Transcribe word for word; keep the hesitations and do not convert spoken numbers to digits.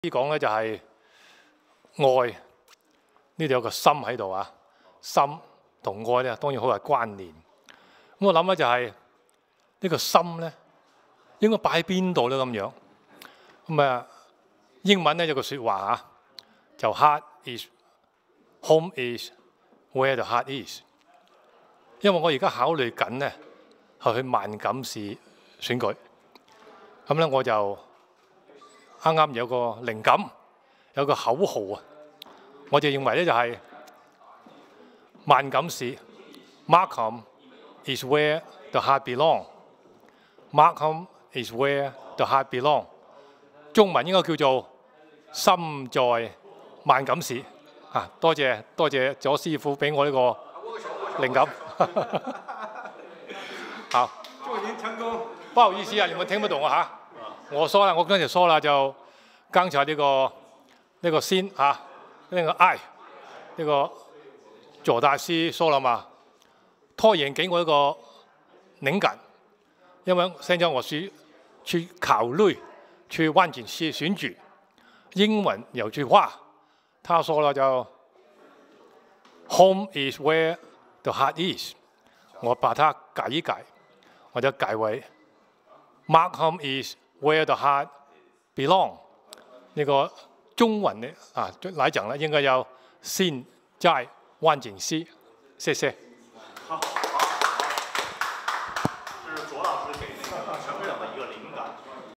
呢講咧就係愛，呢度有個心喺度啊，心同愛咧當然好係關聯。咁我諗咧就係呢個心咧應該擺喺邊度咧咁樣。咁啊英文咧有個説話啊，就 heart is home is where the heart is。因為我而家考慮緊咧係去萬錦市選舉，咁咧我就啱啱有個靈感，有個口號啊，我就認為咧就係萬錦市 Markham is where the heart belong。Markham is where the heart belong。中文應該叫做心在萬錦市啊！多謝多謝左師傅俾我呢個靈感。好， 祝您成功。 不好意思啊，你們聽不懂啊嚇。我說了，我剛才說了，就剛才呢個呢個心啊，那個愛，那個左大師說了嘛，突然給我一個靈感，因為現在我是去考慮去萬錦市選舉，英文有句話，他說了就 Home is where the heart is， 我把它改一改，我就改為 Markham is where the heart belong。呢個中文咧啊來講咧，應該要心在萬錦市。謝謝。好。